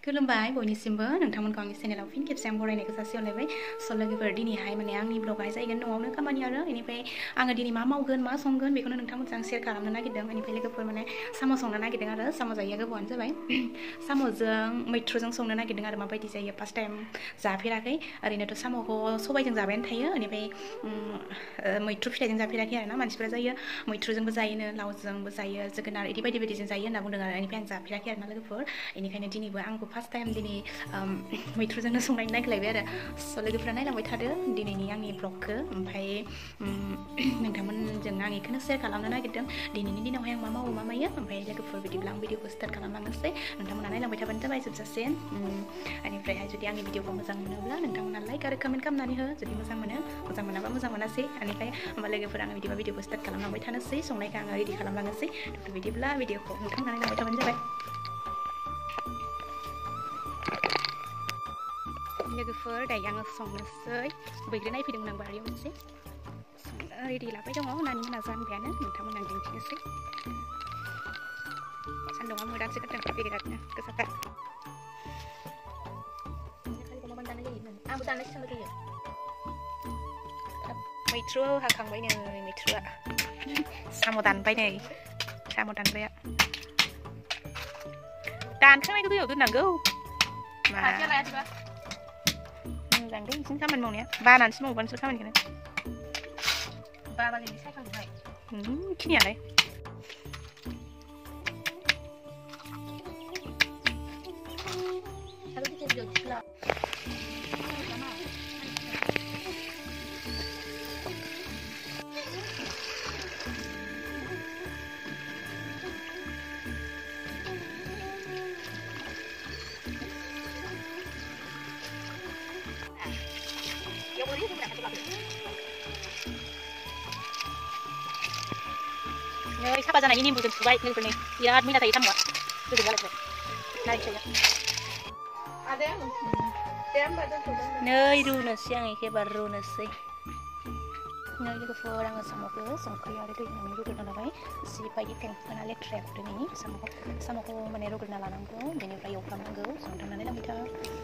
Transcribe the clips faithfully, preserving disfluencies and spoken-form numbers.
खुलुमबाय बयनिसिमबो नोंथांमोनखौ आंनि चेनेलाव फिन खेबसे आं बरायनायखौ जासिहरलायबाय स' लोगोफोर दिनैहाय माने आंनि ब्लगआ जाहैगोन न'आवनो खामानि आरो बेनिफ्राय आङो दिनै मा मावगोन मा संगोन बेखौनो नोंथांमोनजों शेयार खालामनो नागिरदों बेनिफ्राय लोगोफोर माने साम' संनो नागिरदों आरो साम' जायैया गोबावानो जाबाय साम'जों मैथ्रुजों संनो नागिरदों आरो माबायदि जायो फार्स्ट टाइम जाफेराखै ओरैनोथ' साम'खौ सबायजों जाबायानो थायो बेनिफ्राय मैथ्रु फिथाइजों जाफेराखै आरो ना मानसिफ्रा जायो मैथ्रुजोंबो जायोनो लावजोंबो जायो जोगोनार इदि बायदि बायदिजों जायो होनना बुंदों आरो बेनिफ्राय आं जाफेराखै आरो ना लोगोफोर बेनिखायनो दिनैबो आंबो फार्स्ट टाइम दिनै मैथ्रुजोंनो संनायनो नागिरलायबाय आरो स' लोगोफ्रा नायलांबाय थादो दिनैनि आंनि ब्लगखौ ओमफ्राय नोंथांमोनजों आं बेखौनो शेयार खालामनो नागिरदों दिनैनि दिनावहाय आं मा मावो मा मायो ओमफ्राय लोगोफोर बिदिब्ला आं भिडिअखौ स्टार्ट खालामलांनोसै नोंथांमोना नायलांबाय थाबानो जाबाय जोबजासे बेनिफ्रायहाय जुदि आंनि भिडिअखौ मोजां मोनोब्ला नोंथांमोना लाइक आरो कमेन्ट खालामनानै हो जुदि मोजां मोनो मोजां मोनाबा मोजां मोनासै बेनिफ्राय होमबा लोगोफोर आङो बिदिबा भिडिअखौ स्टार्ट खालामलांबाय थानोसै संनायखौ आङो रेडि खालामलांनोसै बिदिब्ला भिडिअखौ नोंथांमोना नायलांबाय थाबानो जाबाय लोगोफोर दायो आङो संनोसै बैग्रि नायफैदोंमोन आं बारियाव मोनसे रेडि लाबाय दङ नानि मोना जानबायानो नोंथांमोना आं दिन्थिनोसै सान्दुंआ मोदानसो गारदों बिरादनो गोसाथार आंबो दाननोसो सानबाय थायो मैथ्रु हाखांबाय नै मैथ्रुआ साम' दानबाय नै साम' दानबाया दानखांनायखौ दैयाव दोननांगौ मोजां दे बिदिनो खामानि मावनाया बानानैसो मावबा नोंसोर खामानिखौनो बाबानि सायखांबाय खिनियालाय नै साफा जानायनि निम्बुजों सुबाय लोगोफोरनि बिराद मैला थायो साम'आ गोजोन जालायबाय नारें फिथाइया नै रुनोसै आं एखेबारे रुनोसै नै लोगोफोर आङो साम'खौ संख्रि आरो दै होनानै रुग्रोना लाबाय जिबायदि फेंफोना लेथ्राया दिनैनि साम'खौ साम'खौ माने रुग्रोना लानांगौ बेनिफ्राय एवफ्रामनांगौ संनानै लांबाय था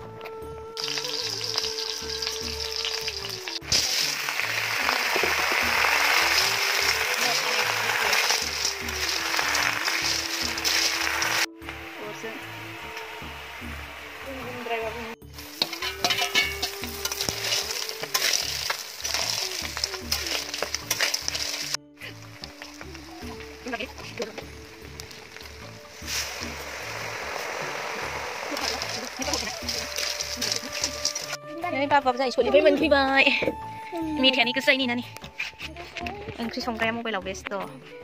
Ini papa saya sulit beri menteri baik. Media ni kesai ni nani. Engkau songkaya mobile awes tu.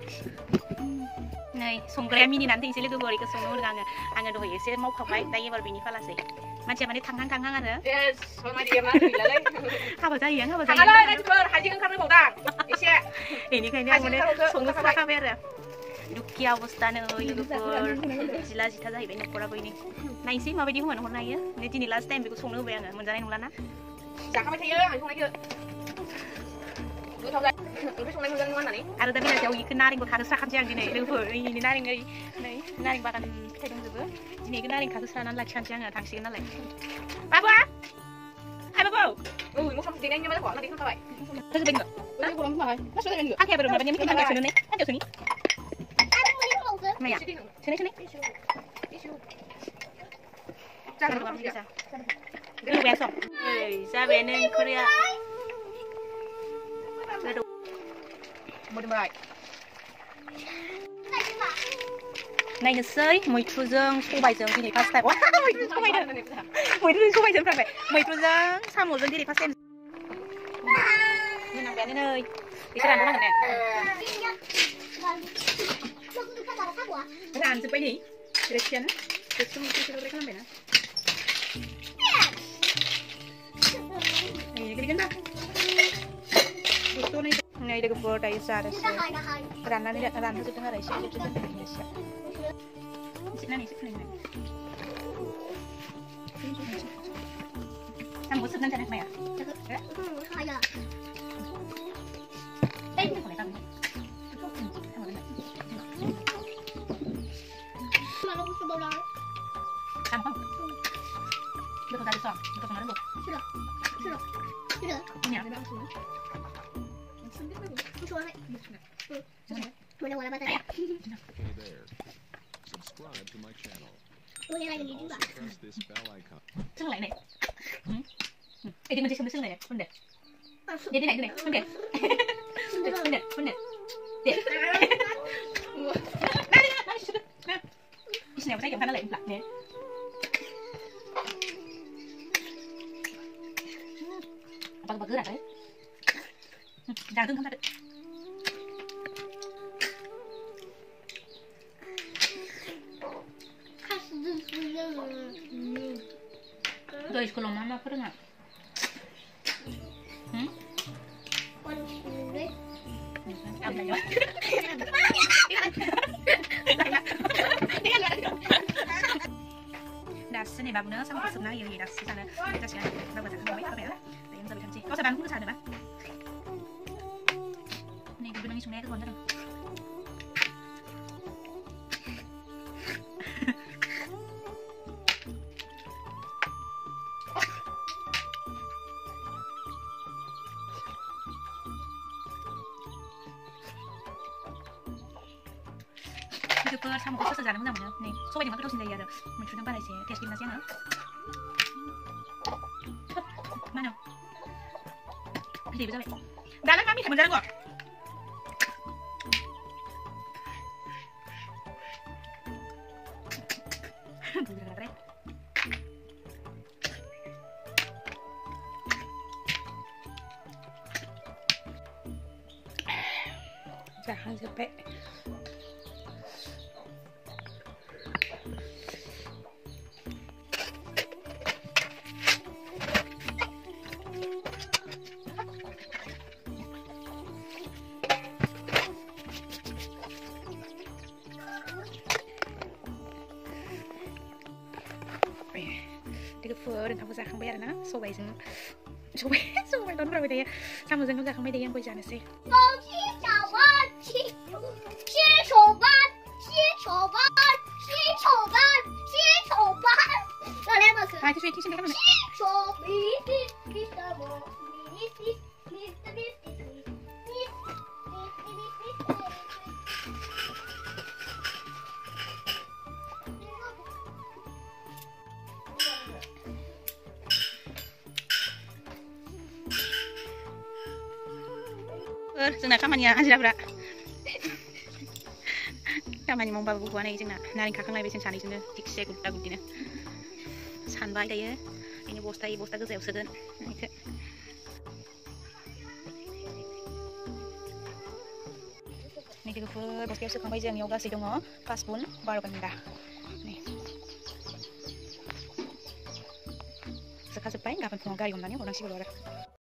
Nih songkaya mini nanti isi lagi beri kesana ulang anga. Anga doa isi mau kapai, tapi baru bini falas sih. Macam mana tangan tangan ada? Yes, sama dia mah bila lagi. Apa saya? Apa saya? Kalau ada tu haji kan kami bawa. Isi. Ini kayaknya mana songkaya kapai ada. Dukia bostana लोगोफोर जिला जिथा जाहैबाय न'खराबो ini नायसै माबायदि होनो हरनो हायो नै दिनै लास्ट टाइम बेखौ संनो होबाय आङो मोनजानाय नंला ना जाखाबाय थायो आं संनायखौ गोथाव जायो ओंख्रि संनाय मोजां नङा होननानै आरो दा बेलासियाव इखौ नारेंबो खागोस्राखानोसै आं दिनै लोगोफोर इनि नारें ओइ नै नारें बागान फिथाइ दंजोबो दिनै इखौ नारें खागोस्रानानै लाखिखानोसै आङो थांसिगोन नालाय बाबा हाय बाबा औ मस्ला मस्लि देनायनि माने हरना देखांखाबाय होजोबबाय नोङो ना गरम होबाय मा सोलाय नोङो आखाया बोरै माबानि मिथिं थांगासिनो ने थांगासिनो नि Maya, sini sini. Jangan lupa bisa. Dulu besok. Hei, saya bener Korea. Aduh. Mau dimulai. नायनोसै मैथ्रुजों सबायजों दिनै फार्स्ट टाइम मैथ्रु सबायजों मैथ्रुजों सबायजों फैबाय मैथ्रुजों साम'जों दिनै फार्स्ट टाइम मोनांबायानो नै एसे रानथारनांगोन ने रानजोब्बाय नै रोसियानो रोसिखौ मोनसे लग्राय खालामबायना नै गोलैगोन दा गुसुनै नै लोगोफोर दायो जानोसै राननानै रानहोजोबदों आरो एसे एसे दोनदों एसे एसे नानै एसे फुनाय साम'खौ सोबनानै जानो हाया हाया Gampang. Được ra được xong, được xong nó được. Chưa chưa chưa Nhỉ? Không chua đấy. Mình đâu là Hey there. Subscribe to my channel. tôi nghe này And mình đi also bạn. press this bell icon. Sưng lại này. Ê thì mình sẽ sưng này này, phân đẹp. Đi đi này, đi này, phân đẹp. Phân đẹp, phân đẹp. Đẹp. Đi nào thấy kiểu nó lại lạnh nè. Bà bà cứ đặt đấy. Ra tương không ra được. Rồi kalau mama pernah. Hmm? Con chim đấy. Am là giỏi. Đặt xin này bạn nữa xong rồi sụp nó gì đặt xin này ta sẽ đâu mà thằng mấy có vẻ để em giờ bị thằng gì có sao bạn cũng sao được bạn này cứ bên xuống đây cái con đó Cái cơ xong một cái sốt ra nó ra một này số bây giờ nó cứ đâu xin đây giờ mình chúng ta này sẽ test kim nó sẽ nữa mà nào cái gì bây giờ vậy đã lắm mami thằng mình ra rồi jangan sampai cái phở đừng thằng ra không biết nữa số bảy dừng số bảy số bảy đón vào đây xong rồi dừng ra không biết đi em quay ra này xem ai cái chuyệnที่ฉันได้กันไหมเออจึงนะข้ามันยาอันนี้ละข้ามันยามองบาบุกัวในจึงนะนาริงข้างในเป็นชั้นๆจึงนะทิกเซกุตากุตินะชั้นใบได้ยังini bosta ini bosta gede usahakan ini juga fur bosta usahakan bayi yang yoga sedongo pas pun baru pindah nih sekarang sepain kapan pengajar yang nanya orang sih baru ada